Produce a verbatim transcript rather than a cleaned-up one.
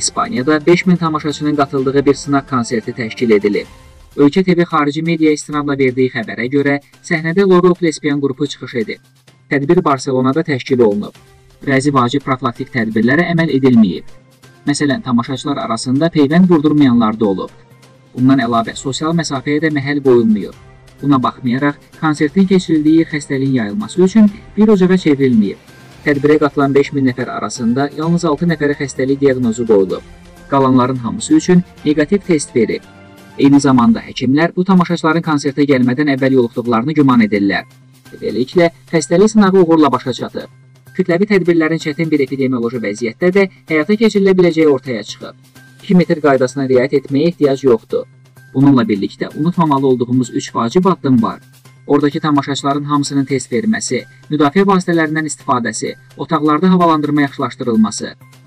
İspaniyada beş min tamaşaçının qatıldığı bir sınaq konserti təşkil edilib. Ölkə T V xarici media istinadla verdiyi xəbərə görə, səhnədə Lorok lesbiyan qrupu çıxış edib. Tədbir Barselonada təşkil olunub. Bəzi vacib profilaktik tədbirlərə əməl edilməyib. Məsələn, tamaşaçılar arasında peyvənd vurdurmayanlar da olub. Bundan əlavə, sosial məsafəyə də məhəl qoyulmuyor. Buna baxmayaraq, konsertin keçirildiyi xəstəliyin yayılması üçün bir ocağa çevrilməyib. Tədbirə qatılan beş min nəfər arasında yalnız altı nəfərə xəstəlik diaqnozu qoyulub. Qalanların hamısı üçün negativ test verib. Eyni zamanda həkimlər bu tamaşaçıların konsertə gəlmədən əvvəl yoluxduqlarını güman edirlər. Beləliklə, xəstəlik sınağı uğurla başa çatıb. Kütləvi tədbirlərin çətin bir epidemioloji vəziyyətdə də həyata keçirilə biləcəyi ortaya çıxıb. iki metr qaydasına riayət etməyə ehtiyac yoxdur. Bununla birlikdə unutmamalı olduğumuz üç vacib addım var. Oradakı tamaşaçıların hamısının test verməsi, müdafiə vasitələrindən istifadəsi, otaqlarda havalandırma yaxşılaşdırılması.